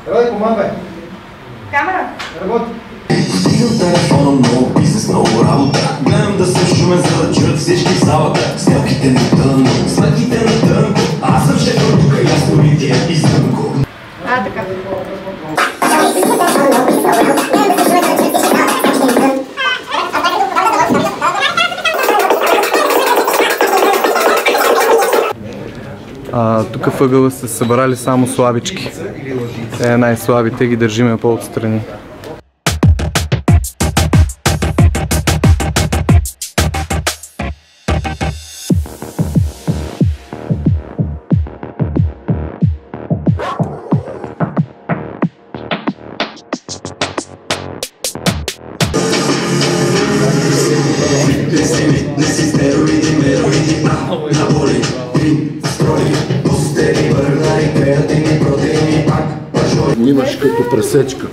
Давай, помагай! Камера! Работи! Стигам телефона, много бизнес, много работа. Гледам да съм шумен, за да чуят всички в залата. Сделките на тъмно, сметките на тънко. Аз съм шефър тука, ясно ли ти е издънко? Така. Тук въгъла са събрали само слабички. Те най-слабите ги държиме по-отстрани. Имаш като пресечка.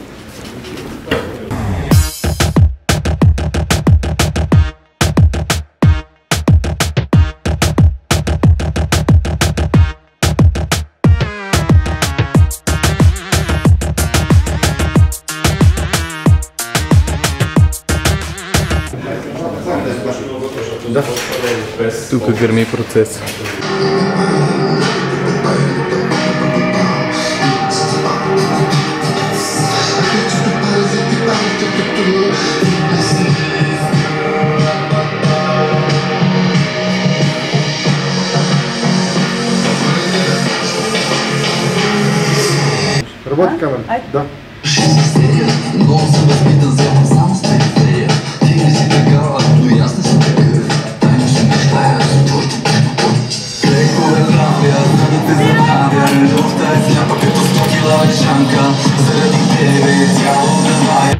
Тук гърми процес. Работи камера? Да. Много съм възпитан, вземам само с периферия. Ти не си такава, но и аз не съм такъв. Тайно си мечтая за твоето препопой. Клекове правя, за да те забравя. Любовта е сляпа като 100 кила вечанка. Заради тебе цяло давая.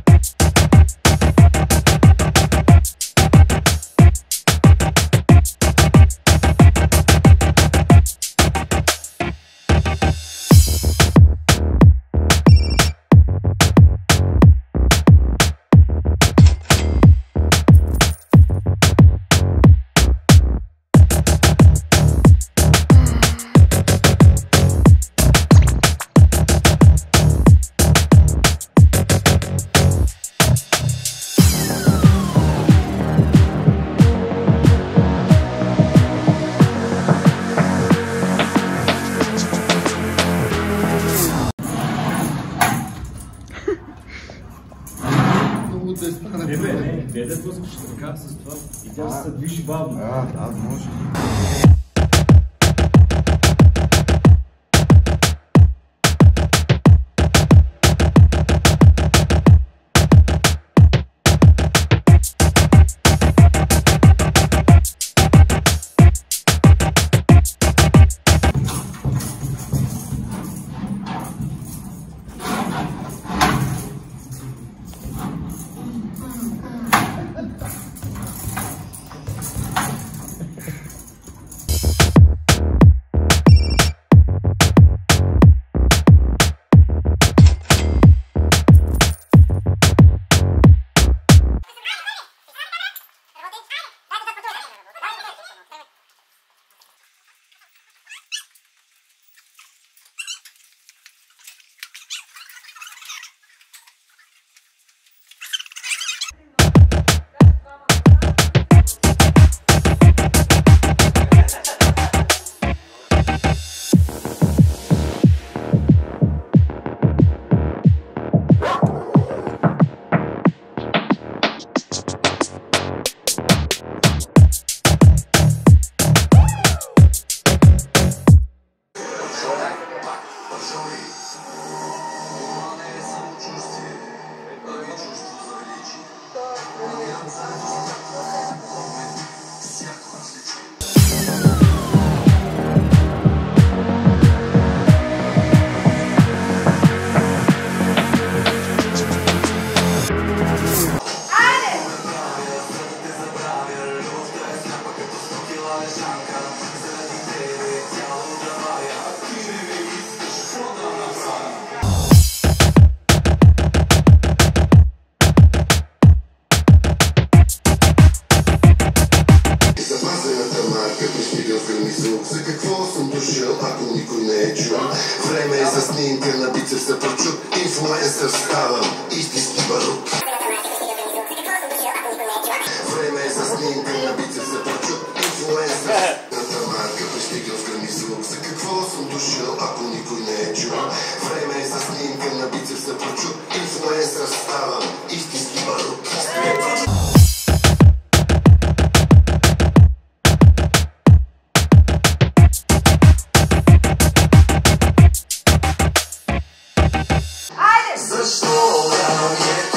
Вие да пускаш така с това и тя се движи бавно. Да, може. Време е за снимка на бицепса прочут. Инфлуенсър ставам, истински барут. Време е за снимка на бицепса прочут. Инфлуенсър. Ната марка пристига в гарнизон. За какво съм дошъл, ако никой не е чул? Време е за снимка на бицепса прочут. Инфлуенсър ставам, истински барут. Защо да не